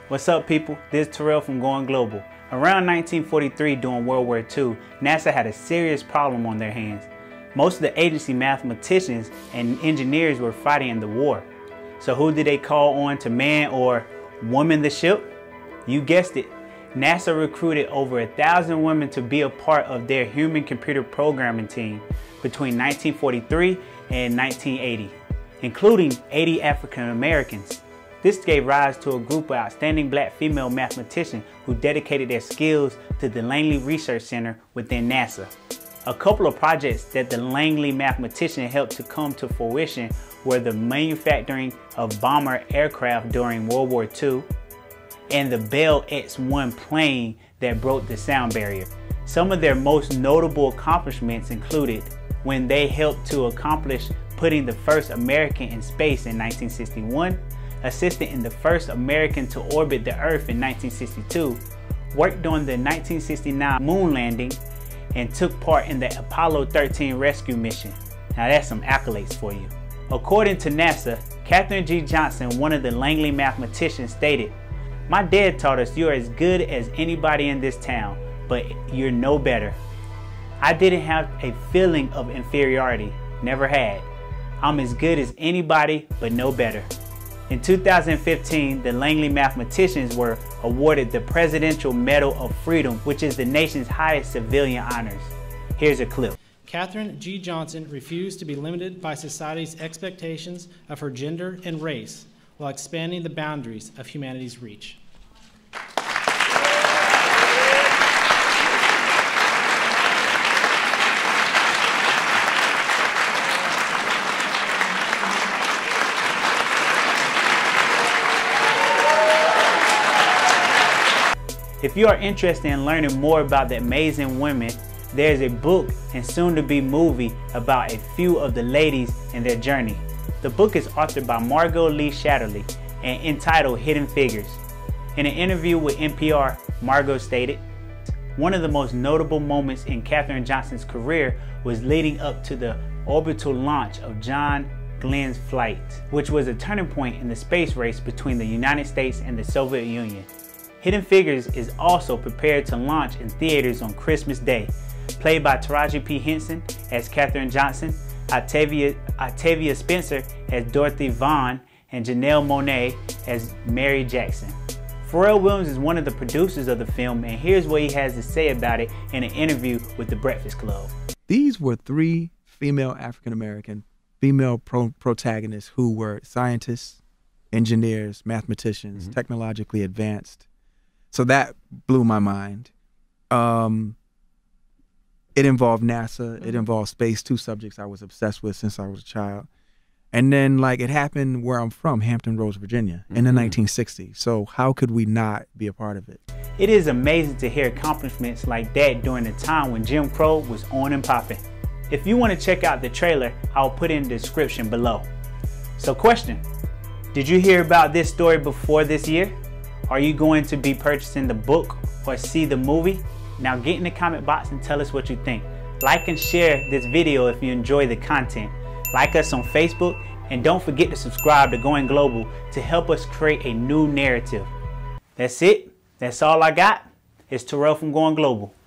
What's up, people? This is Terrell from Goinglobal. Around 1943, during World War II, NASA had a serious problem on their hands. Most of the agency mathematicians and engineers were fighting in the war. So who did they call on to man or woman the ship? You guessed it. NASA recruited over 1,000 women to be a part of their human-computer programming team between 1943 and 1980, including 80 African Americans. This gave rise to a group of outstanding black female mathematicians who dedicated their skills to the Langley Research Center within NASA. A couple of projects that the Langley mathematicians helped to come to fruition were the manufacturing of bomber aircraft during World War II and the Bell X-1 plane that broke the sound barrier. Some of their most notable accomplishments included when they helped to accomplish putting the first American in space in 1961, assisted in the first American to orbit the Earth in 1962, worked on the 1969 moon landing, and took part in the Apollo 13 rescue mission. Now that's some accolades for you. According to NASA, Katherine G. Johnson, one of the Langley mathematicians, stated, "My dad taught us you're as good as anybody in this town, but you're no better. I didn't have a feeling of inferiority, never had. I'm as good as anybody, but no better." In 2015, the Langley mathematicians were awarded the Presidential Medal of Freedom, which is the nation's highest civilian honors. Here's a clip. Katherine G. Johnson refused to be limited by society's expectations of her gender and race while expanding the boundaries of humanity's reach. If you are interested in learning more about the amazing women, there's a book and soon-to-be movie about a few of the ladies and their journey. The book is authored by Margot Lee Shatterly and entitled Hidden Figures. In an interview with NPR, Margot stated, "One of the most notable moments in Katherine Johnson's career was leading up to the orbital launch of John Glenn's flight, which was a turning point in the space race between the United States and the Soviet Union. Hidden Figures is also prepared to launch in theaters on Christmas Day, played by Taraji P. Henson as Katherine Johnson, Octavia Spencer as Dorothy Vaughan, and Janelle Monáe as Mary Jackson." Pharrell Williams is one of the producers of the film, and here's what he has to say about it in an interview with The Breakfast Club. These were three female African-American female protagonists who were scientists, engineers, mathematicians, technologically advanced. So that blew my mind. It involved NASA, it involved space, two subjects I was obsessed with since I was a child. And then like it happened where I'm from, Hampton Roads, Virginia, in the 1960s. So how could we not be a part of it? It is amazing to hear accomplishments like that during the time when Jim Crow was on and popping. If you want to check out the trailer, I'll put it in the description below. So question, did you hear about this story before this year? Are you going to be purchasing the book or see the movie? Now get in the comment box and tell us what you think. Like and share this video if you enjoy the content. Like us on Facebook, and don't forget to subscribe to Goinglobal to help us create a new narrative. That's it. That's all I got. It's Terrell from Goinglobal.